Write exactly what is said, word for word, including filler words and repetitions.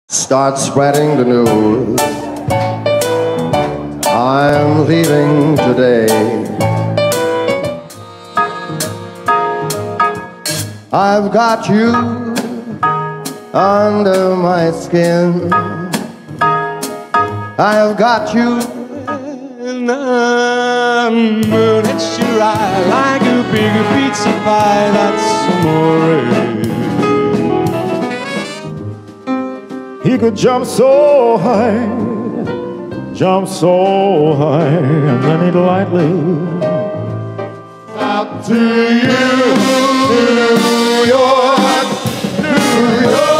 Start spreading the news. I'm leaving today. I've got you under my skin. I've got you in the moon. It's your eye like a big pizza pie. That's amore. He could jump so high, jump so high, and then he'd lightly up to you, New York, New York.